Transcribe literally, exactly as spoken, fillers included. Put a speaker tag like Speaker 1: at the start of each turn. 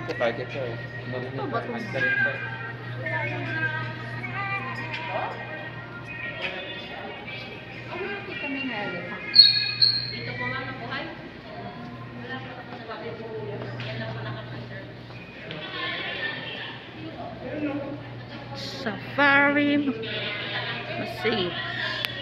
Speaker 1: Ito kahit ito eh.
Speaker 2: Ito ba ito?
Speaker 1: Mas na rin ito.
Speaker 2: Dito po nga nabuhay. Wala pa ako sa babi po. Yan lang po nakapunter. Safari. Let's see.